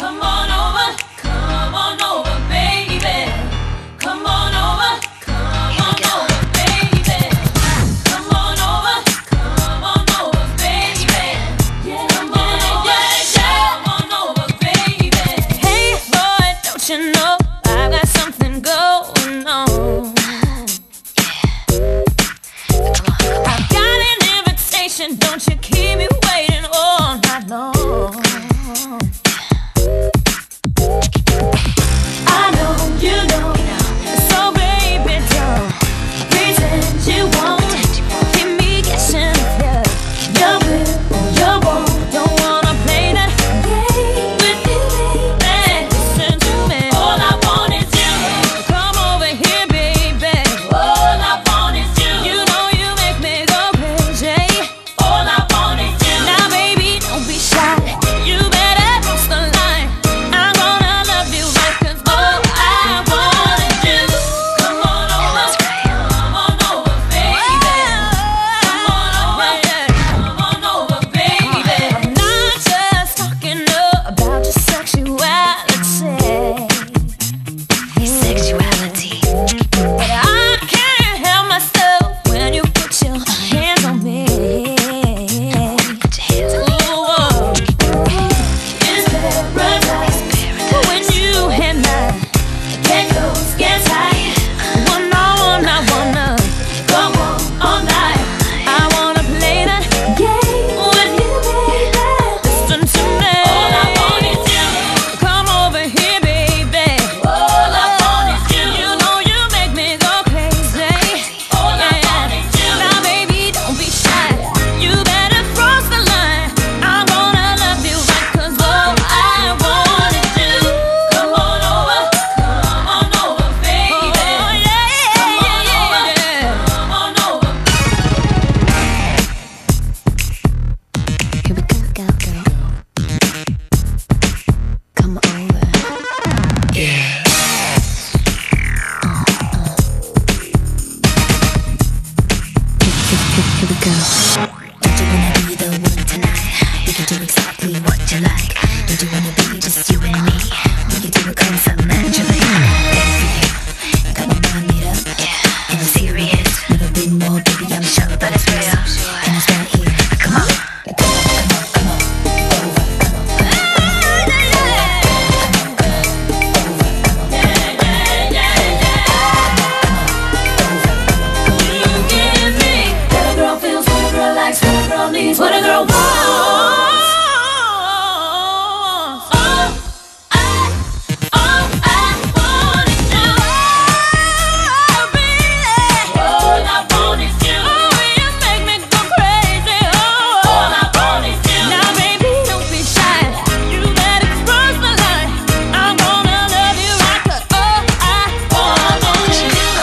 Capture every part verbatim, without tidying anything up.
Come on over, come on over, baby. Come on over, come on over, baby. Come on over, come on over, baby. Yeah, come on over, come on over, baby. Hey boy, don't you know I got something going on? I've got an invitation, don't you keep me waiting all night long. I know you know, so baby don't pretend you won't keep me guessing. Yeah, you will or you won't. Don't wanna play that game with you, baby. Listen to me. All I want is you. Come over here, baby. All I want is you. You know you make me go crazy. All I want is you. Now baby, don't be shy. You better cross the line. I'm gonna love you right, 'cause all I want is you. Come on over, come on over, baby. Come on over, come on over, baby. I'm not just talking about your sexuality, sexuality, but I can't help myself when you put your hands on me. Put your hands on me. Ooh, it's paradise when you and I get close, get tight. One on one, I wanna go on all night. I wanna play that game with you, baby. Listen to me. All I want is you. Come over here, baby. All I want is you. You know you make me go crazy. All I want is you. Now baby, don't be shy. You better cross the line. I'm gonna love you right, 'cause all I want is you. Come on over, come on over, baby. Oh yeah, yeah, yeah, yeah. Come on over. Here we go, go, go. Come over. Yeah. Here we go. Don't you wanna be the one tonight? We can do exactly what you like. Don't you wanna be just you and me? We can do it constant naturally. Got my mind made up, and I'm serious. Never been more, baby, I'm sure that it's real. And it's right here. Come on. Come on, come on, come on. Over, come on. What a girl feels, what a girl likes, what a girl needs, what a girl wants. All I, all I want is you. Oh, baby. All I want is you. Oh, you make me go crazy. Oh, all I want is you. Now, baby, don't be shy. You better cross the line. I'm gonna love you right, 'cause all I want is you. Oh,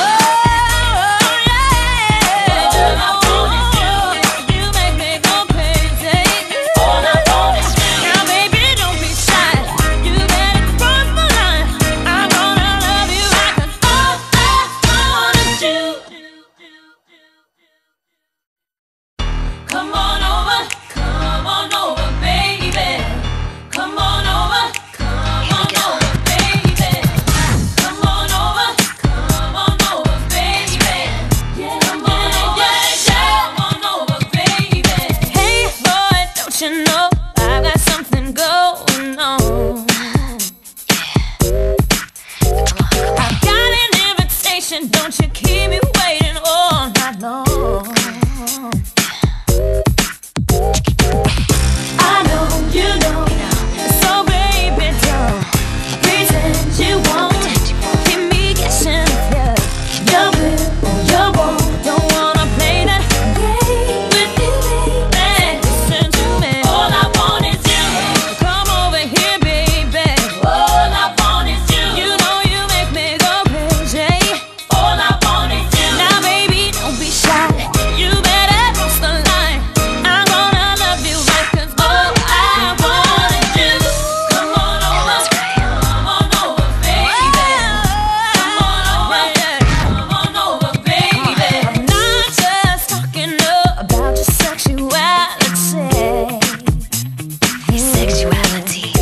yeah. All I want is you. You make me go crazy. All I want is you. Now, baby, don't be shy. You better cross the line. I'm gonna love you right, 'cause all I want is you. Come on over, come on over, baby. Come on over, come on over, baby. Come on over, come on over, baby. Yeah, come on over, come on over, baby. Hey boy, don't you know I got something going on? I've got an invitation, don't you keep me waiting all night long. I know you know, so baby don't pretend you won't keep me guessing. Yeah, you will or you won't. Don't wanna play that game with you, baby. Listen to me. All I want is you. Come over here, baby. All I want is you. You know you make me go crazy. All I want is you. Now baby, don't be shy. You better cross the line. I'm gonna love you right, 'cause all I want is you. Come on over, come on over, baby. Come on over, come on over, baby. I'm not just talking about your sexuality, Sexuality.